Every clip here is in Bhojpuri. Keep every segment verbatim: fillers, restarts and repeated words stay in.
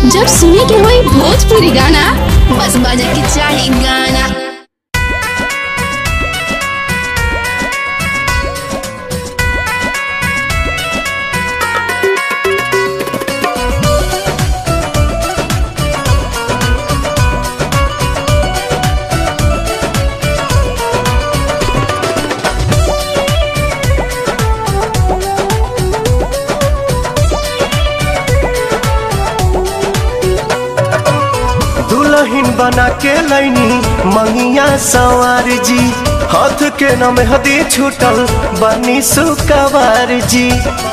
जब सुने के होई भोजपुरी गाना बस बजे के चाही गाना। दुल्हन बना के लैनी मंगिया सवार जी, हाथ के नम हदी छूटल बनी सुकवार जी।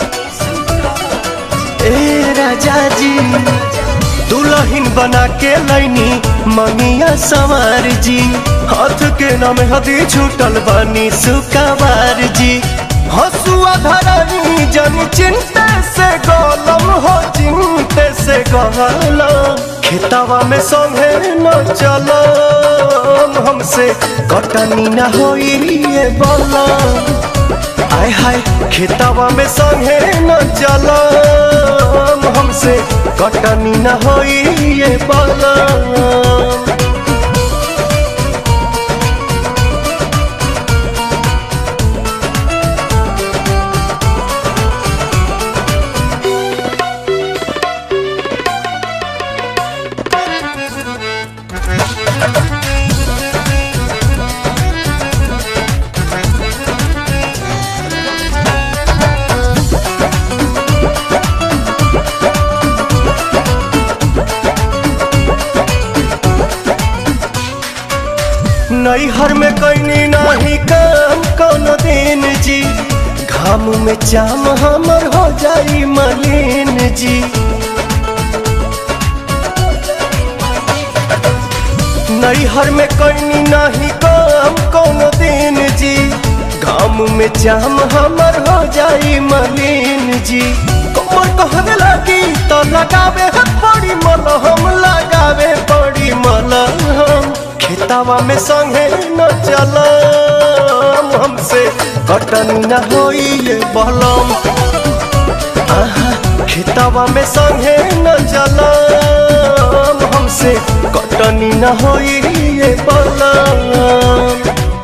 ए राजा जी दुल्हन बना के लैनी मंगिया सवार जी, हाथ के नम हदी छूटल बनी सुकवार जी। हसुआ धरनी जन चिंते से गलम हो, चिंते से गलम खेतवा में संगे न चलम, हमसे कटनी न होई ये बलम। आय हाय खेतवा में संगे न चलम, हमसे कटनी न होई ये बलम। नैहर में कैनी नहीं काम कोनो दिन जी, घाम में चाम हमर हो जाई मलिन जी। नैहर में कैनी नहीं काम कोनो दिन जी, घाम में चाम हमर हो जाई मलिन जी। कमर कहने लगी तो लगावे पड़ी मलहम, लगावे पड़ी मलहम खेतवा में संगे न चलम, हमसे कटनी न होई ये बलम। आहा खेतवा में संगे न चलम, हमसे कटनी न होई ये बलम।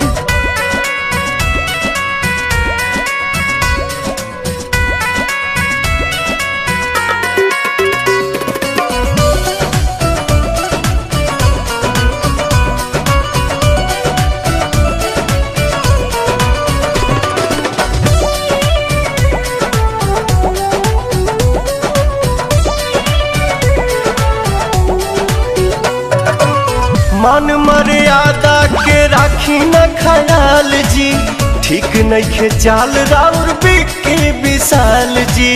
मान मर्यादा के राखी न ख्याल जी, ठीक नहीं खे चाल राउर बिकी विशाल जी।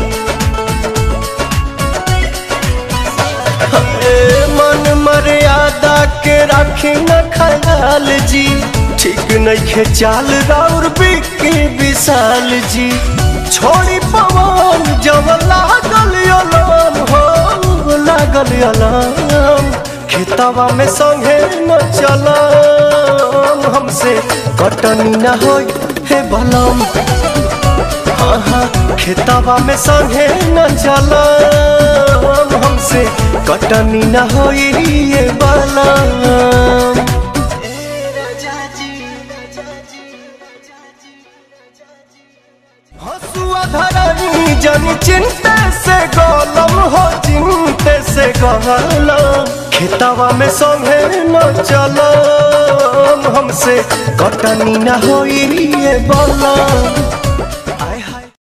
मान मर्यादा के राखी न ख्याल जी, ठीक नहीं खे चाल राउर बिकी विशाल जी। छोड़ी पवन जब लागल अलाम हो, लागल अलाम खेतवा में संगे न चलम, हमसे कटनी न होई हे बलम। हाँ हाँ खेतवा में संगे न चलम, हमसे कटनी न होई ये बलम। हसुआ धरनी जन चिंते से गलम हो, चिंते से गलम खेतवा में संगे न चलम, हमसे कटनी न होई ये बलम।